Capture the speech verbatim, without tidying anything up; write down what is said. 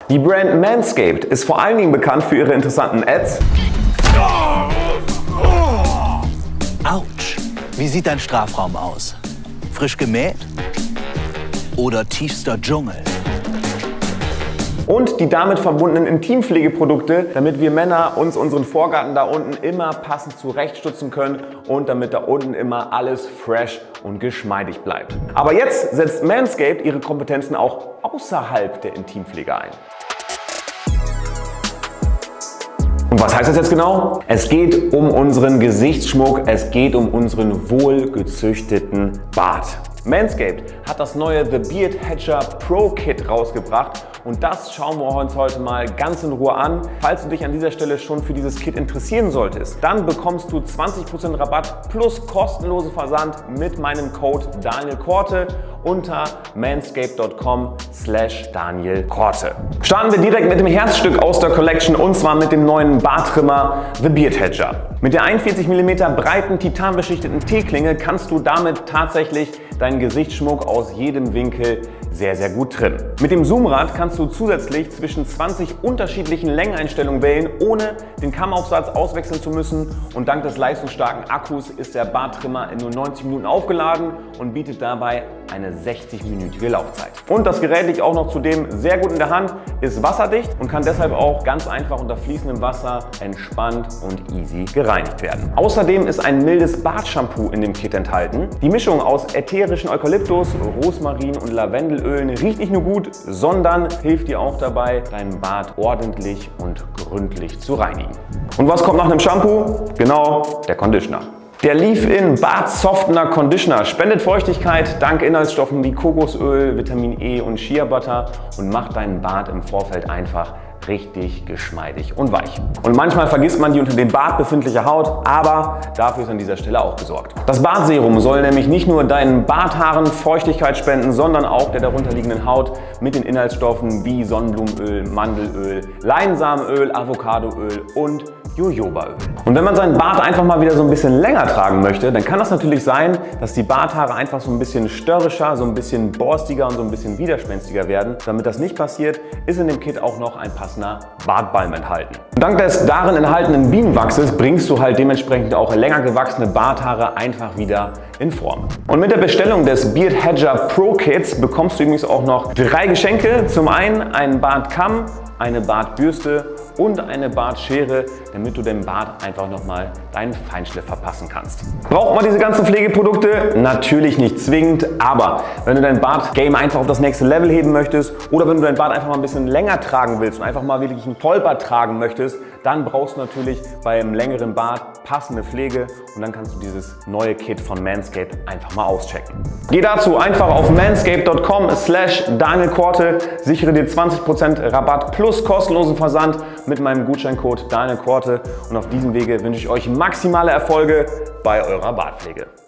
Die Brand Manscaped ist vor allen Dingen bekannt für ihre interessanten Ads. Autsch! Wie sieht dein Strafraum aus? Frisch gemäht? Oder tiefster Dschungel? Und die damit verbundenen Intimpflegeprodukte, damit wir Männer uns unseren Vorgarten da unten immer passend zurechtstutzen können und damit da unten immer alles fresh und geschmeidig bleibt. Aber jetzt setzt Manscaped ihre Kompetenzen auch außerhalb der Intimpflege ein. Und was heißt das jetzt genau? Es geht um unseren Gesichtsschmuck, es geht um unseren wohlgezüchteten Bart. Manscaped hat das neue The Beard Hedger Pro Kit rausgebracht und das schauen wir uns heute mal ganz in Ruhe an. Falls du dich an dieser Stelle schon für dieses Kit interessieren solltest, dann bekommst du zwanzig Prozent Rabatt plus kostenlose Versand mit meinem Code Daniel Korte unter manscaped punkt com slash Daniel Korte. Starten wir direkt mit dem Herzstück aus der Collection und zwar mit dem neuen Barttrimmer The Beard Hedger. Mit der einundvierzig Millimeter breiten titanbeschichteten T-Klinge kannst du damit tatsächlich deinen Gesichtsschmuck aus jedem Winkel sehr, sehr gut trimmen. Mit dem Zoomrad kannst du zusätzlich zwischen zwanzig unterschiedlichen Längeneinstellungen wählen, ohne den Kammaufsatz auswechseln zu müssen. Und dank des leistungsstarken Akkus ist der Barttrimmer in nur neunzig Minuten aufgeladen und bietet dabei eine sechzig-minütige Laufzeit. Und das Gerät liegt auch noch zudem sehr gut in der Hand, ist wasserdicht und kann deshalb auch ganz einfach unter fließendem Wasser entspannt und easy gereinigt werden. Außerdem ist ein mildes Bartshampoo in dem Kit enthalten. Die Mischung aus ätherischen Eukalyptus, Rosmarin und Lavendelölen riecht nicht nur gut, sondern hilft dir auch dabei, deinen Bart ordentlich und gründlich zu reinigen. Und was kommt nach einem Shampoo? Genau, der Conditioner. Der Leave-In Bart Softener Conditioner spendet Feuchtigkeit dank Inhaltsstoffen wie Kokosöl, Vitamin E und Shea Butter und macht deinen Bart im Vorfeld einfach richtig geschmeidig und weich. Und manchmal vergisst man die unter dem Bart befindliche Haut, aber dafür ist an dieser Stelle auch gesorgt. Das Bartserum soll nämlich nicht nur deinen Barthaaren Feuchtigkeit spenden, sondern auch der darunterliegenden Haut mit den Inhaltsstoffen wie Sonnenblumenöl, Mandelöl, Leinsamenöl, Avocadoöl und Jojobaöl. Und wenn man seinen Bart einfach mal wieder so ein bisschen länger tragen möchte, dann kann das natürlich sein, dass die Barthaare einfach so ein bisschen störrischer, so ein bisschen borstiger und so ein bisschen widerspenstiger werden. Damit das nicht passiert, ist in dem Kit auch noch ein passender Bartbalm enthalten. Und dank des darin enthaltenen Bienenwachses bringst du halt dementsprechend auch länger gewachsene Barthaare einfach wieder in Form. Und mit der Bestellung des Beard Hedger Pro Kits bekommst du übrigens auch noch drei Geschenke. Zum einen einen Bartkamm, eine Bartbürste und eine Bartschere, damit du dem Bart einfach nochmal deinen Feinschliff verpassen kannst. Braucht man diese ganzen Pflegeprodukte? Natürlich nicht zwingend, aber wenn du dein Bartgame einfach auf das nächste Level heben möchtest oder wenn du dein Bart einfach mal ein bisschen länger tragen willst und einfach mal wirklich einen Vollbart tragen möchtest, dann brauchst du natürlich beim längeren Bart passende Pflege und dann kannst du dieses neue Kit von Manscaped einfach mal auschecken. Geh dazu einfach auf manscaped punkt com slash Daniel Korte, sichere dir zwanzig Prozent Rabatt plus kostenlosen Versand mit meinem Gutscheincode Daniel Korte und auf diesem Wege wünsche ich euch maximale Erfolge bei eurer Bartpflege.